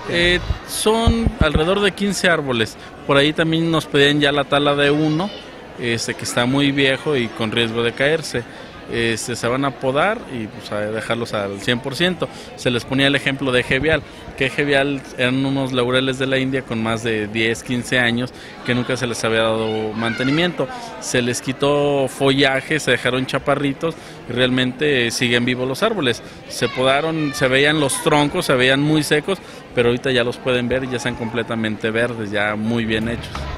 Son alrededor de 15 árboles. Por ahí también nos pedían ya la tala de uno, que está muy viejo y con riesgo de caerse. Se van a podar y pues, a dejarlos al 100%. Se les ponía el ejemplo de Gevial, que Gevial eran unos laureles de la India con más de 10, 15 años que nunca se les había dado mantenimiento. Se les quitó follaje, se dejaron chaparritos y realmente siguen vivos los árboles. Se podaron, se veían los troncos, se veían muy secos, pero ahorita ya los pueden ver y ya están completamente verdes, ya muy bien hechos.